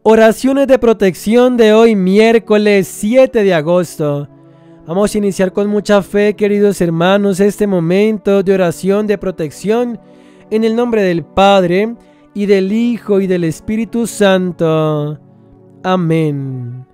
Oraciones de protección de hoy, miércoles 7 de agosto. Vamos a iniciar con mucha fe, queridos hermanos, este momento de oración de protección en el nombre del Padre, y del Hijo, y del Espíritu Santo. Amén.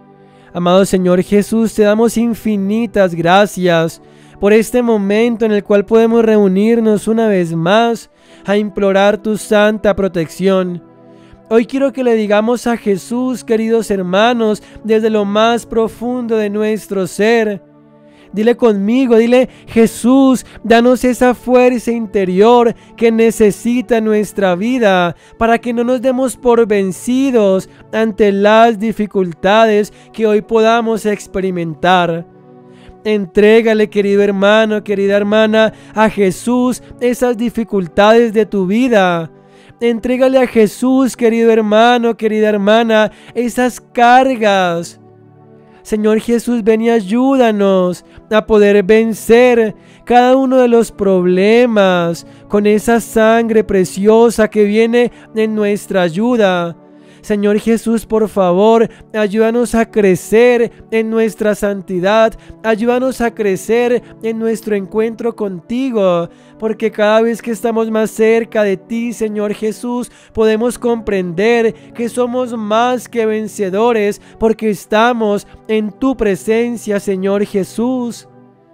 Amado Señor Jesús, te damos infinitas gracias por este momento en el cual podemos reunirnos una vez más a implorar tu santa protección. Hoy quiero que le digamos a Jesús, queridos hermanos, desde lo más profundo de nuestro ser. Dile conmigo, dile: Jesús, danos esa fuerza interior que necesita nuestra vida para que no nos demos por vencidos ante las dificultades que hoy podamos experimentar. Entrégale, querido hermano, querida hermana, a Jesús esas dificultades de tu vida. Entrégale a Jesús, querido hermano, querida hermana, esas cargas. Señor Jesús, ven y ayúdanos a poder vencer cada uno de los problemas con esa sangre preciosa que viene en nuestra ayuda. Señor Jesús, por favor, ayúdanos a crecer en nuestra santidad, ayúdanos a crecer en nuestro encuentro contigo, porque cada vez que estamos más cerca de ti, Señor Jesús, podemos comprender que somos más que vencedores, porque estamos en tu presencia, Señor Jesús.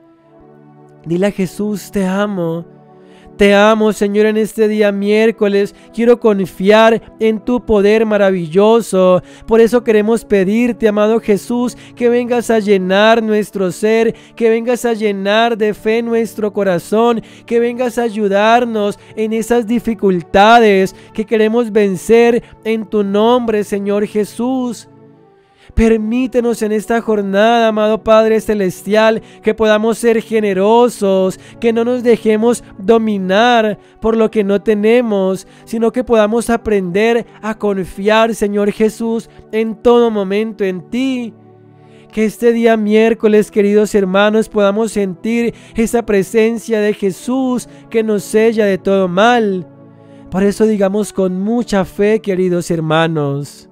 Dile a Jesús: te amo. Te amo, Señor, en este día miércoles. Quiero confiar en tu poder maravilloso. Por eso queremos pedirte, amado Jesús, que vengas a llenar nuestro ser, que vengas a llenar de fe nuestro corazón, que vengas a ayudarnos en esas dificultades que queremos vencer en tu nombre, Señor Jesús. Permítenos en esta jornada, amado Padre Celestial, que podamos ser generosos, que no nos dejemos dominar por lo que no tenemos, sino que podamos aprender a confiar, Señor Jesús, en todo momento en ti. Que este día miércoles, queridos hermanos, podamos sentir esa presencia de Jesús que nos sella de todo mal. Por eso digamos con mucha fe, queridos hermanos: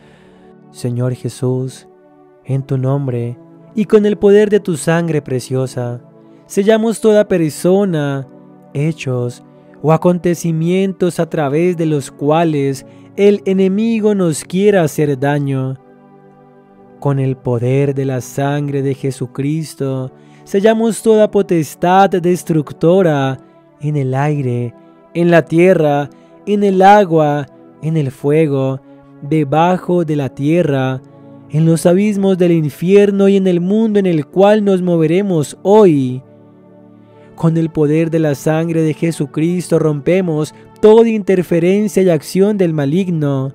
Señor Jesús, en tu nombre y con el poder de tu sangre preciosa, sellamos toda persona, hechos o acontecimientos a través de los cuales el enemigo nos quiera hacer daño. Con el poder de la sangre de Jesucristo, sellamos toda potestad destructora en el aire, en la tierra, en el agua, en el fuego, debajo de la tierra, en los abismos del infierno y en el mundo en el cual nos moveremos hoy. Con el poder de la sangre de Jesucristo rompemos toda interferencia y acción del maligno.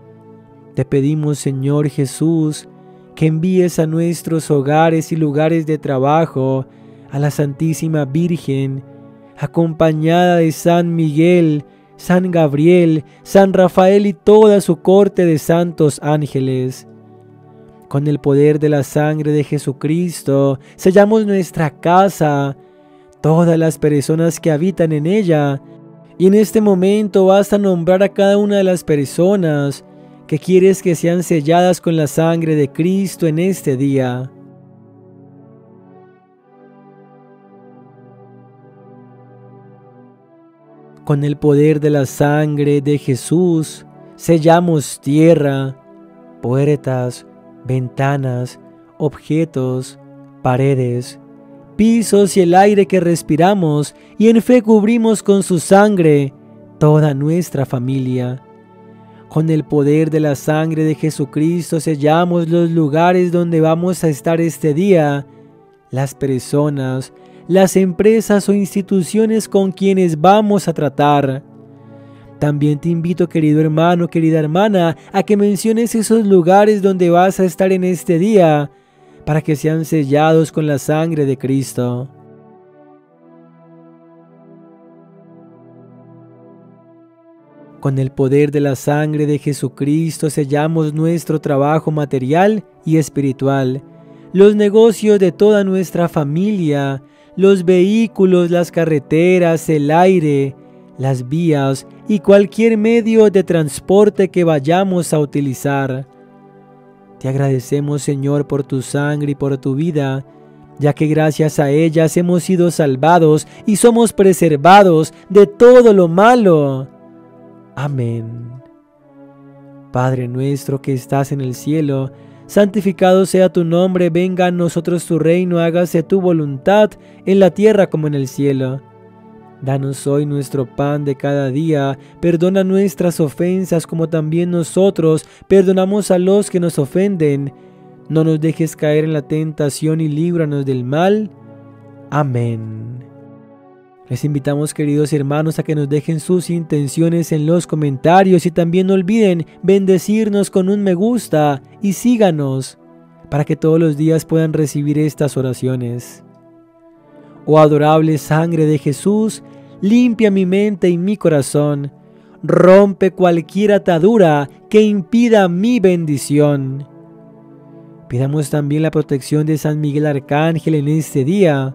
Te pedimos, Señor Jesús, que envíes a nuestros hogares y lugares de trabajo a la Santísima Virgen, acompañada de San Miguel, San Gabriel, San Rafael y toda su corte de santos ángeles. Con el poder de la sangre de Jesucristo, sellamos nuestra casa, todas las personas que habitan en ella. Y en este momento vas a nombrar a cada una de las personas que quieres que sean selladas con la sangre de Cristo en este día. Con el poder de la sangre de Jesús, sellamos tierra, puertas, ventanas, objetos, paredes, pisos y el aire que respiramos, y en fe cubrimos con su sangre toda nuestra familia. Con el poder de la sangre de Jesucristo sellamos los lugares donde vamos a estar este día, las personas, las empresas o instituciones con quienes vamos a tratar. También te invito, querido hermano, querida hermana, a que menciones esos lugares donde vas a estar en este día, para que sean sellados con la sangre de Cristo. Con el poder de la sangre de Jesucristo sellamos nuestro trabajo material y espiritual, los negocios de toda nuestra familia, los vehículos, las carreteras, el aire, las vías y cualquier medio de transporte que vayamos a utilizar. Te agradecemos, Señor, por tu sangre y por tu vida, ya que gracias a ellas hemos sido salvados y somos preservados de todo lo malo. Amén. Padre nuestro que estás en el cielo, santificado sea tu nombre, venga a nosotros tu reino, hágase tu voluntad en la tierra como en el cielo. Danos hoy nuestro pan de cada día, perdona nuestras ofensas como también nosotros perdonamos a los que nos ofenden. No nos dejes caer en la tentación y líbranos del mal. Amén. Les invitamos, queridos hermanos, a que nos dejen sus intenciones en los comentarios y también no olviden bendecirnos con un me gusta y síganos para que todos los días puedan recibir estas oraciones. Oh adorable sangre de Jesús, limpia mi mente y mi corazón, rompe cualquier atadura que impida mi bendición. Pidamos también la protección de San Miguel Arcángel en este día.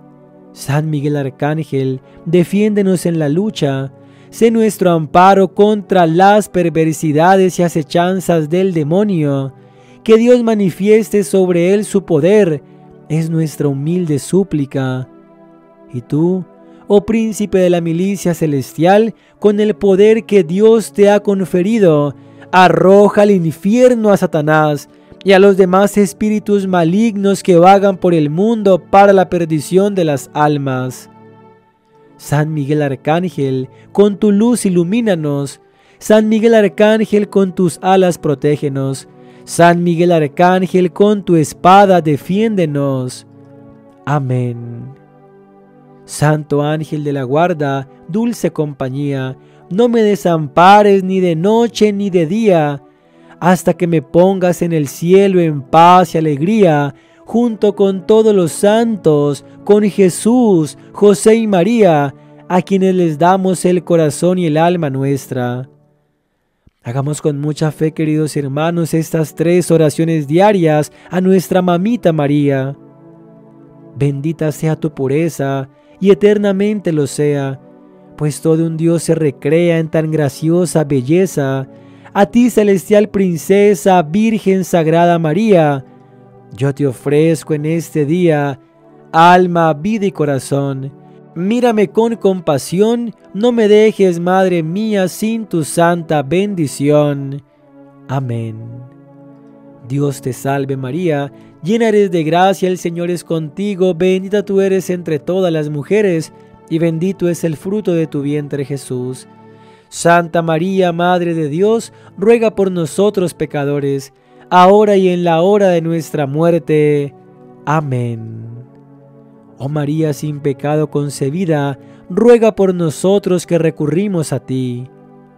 San Miguel Arcángel, defiéndenos en la lucha, sé nuestro amparo contra las perversidades y acechanzas del demonio. Que Dios manifieste sobre él su poder, es nuestra humilde súplica. Y tú, oh príncipe de la milicia celestial, con el poder que Dios te ha conferido, arroja al infierno a Satanás y a los demás espíritus malignos que vagan por el mundo para la perdición de las almas. San Miguel Arcángel, con tu luz ilumínanos. San Miguel Arcángel, con tus alas protégenos. San Miguel Arcángel, con tu espada defiéndenos. Amén. Santo ángel de la guarda, dulce compañía, no me desampares ni de noche ni de día, hasta que me pongas en el cielo en paz y alegría, junto con todos los santos, con Jesús, José y María, a quienes les damos el corazón y el alma nuestra. Hagamos con mucha fe, queridos hermanos, estas 3 oraciones diarias a nuestra mamita María. Bendita sea tu pureza, y eternamente lo sea, pues todo un Dios se recrea en tan graciosa belleza. A ti, celestial princesa, Virgen Sagrada María, yo te ofrezco en este día alma, vida y corazón. Mírame con compasión, no me dejes, Madre mía, sin tu santa bendición. Amén. Dios te salve María, llena eres de gracia, el Señor es contigo, bendita tú eres entre todas las mujeres, y bendito es el fruto de tu vientre Jesús. Santa María, Madre de Dios, ruega por nosotros pecadores, ahora y en la hora de nuestra muerte. Amén. Oh María sin pecado concebida, ruega por nosotros que recurrimos a ti.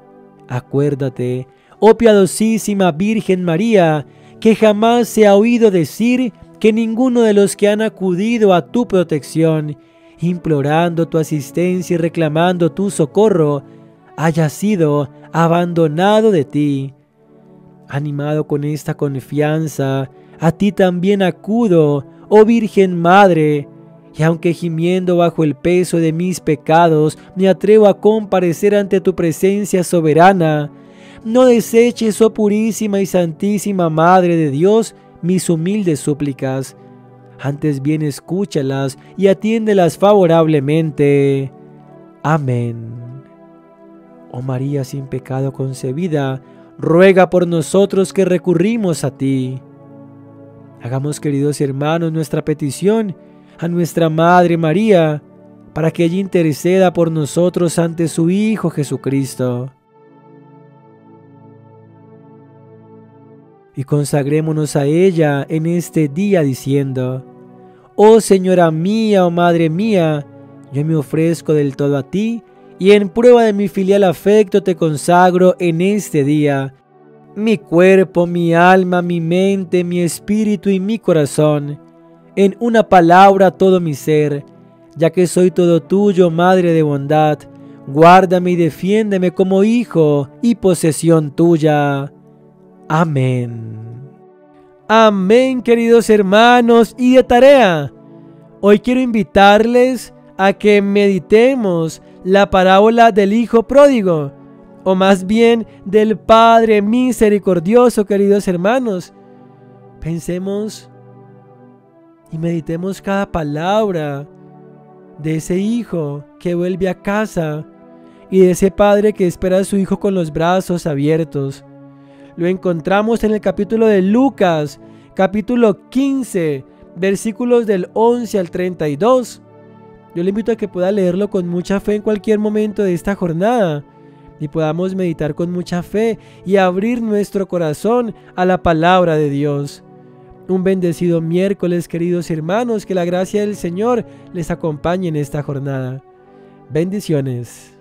Acuérdate, oh piadosísima Virgen María, que jamás se ha oído decir que ninguno de los que han acudido a tu protección, implorando tu asistencia y reclamando tu socorro, haya sido abandonado de ti. Animado con esta confianza, a ti también acudo, oh Virgen Madre, y aunque gimiendo bajo el peso de mis pecados, me atrevo a comparecer ante tu presencia soberana, no deseches, oh purísima y santísima Madre de Dios, mis humildes súplicas. Antes bien escúchalas y atiéndelas favorablemente. Amén. Oh María sin pecado concebida, ruega por nosotros que recurrimos a ti. Hagamos, queridos hermanos, nuestra petición a nuestra Madre María, para que ella interceda por nosotros ante su Hijo Jesucristo. Y consagrémonos a ella en este día diciendo: Oh Señora mía, oh Madre mía, yo me ofrezco del todo a ti, y en prueba de mi filial afecto te consagro en este día mi cuerpo, mi alma, mi mente, mi espíritu y mi corazón, en una palabra todo mi ser, ya que soy todo tuyo, Madre de bondad. Guárdame y defiéndeme como hijo y posesión tuya. Amén. Amén, queridos hermanos, y de tarea. Hoy quiero invitarles a que meditemos la parábola del hijo pródigo, o más bien del Padre misericordioso, queridos hermanos. Pensemos y meditemos cada palabra de ese hijo que vuelve a casa y de ese padre que espera a su hijo con los brazos abiertos. Lo encontramos en el capítulo de Lucas, capítulo 15, versículos del 11 al 32. Yo le invito a que pueda leerlo con mucha fe en cualquier momento de esta jornada y podamos meditar con mucha fe y abrir nuestro corazón a la palabra de Dios. Un bendecido miércoles, queridos hermanos, que la gracia del Señor les acompañe en esta jornada. Bendiciones.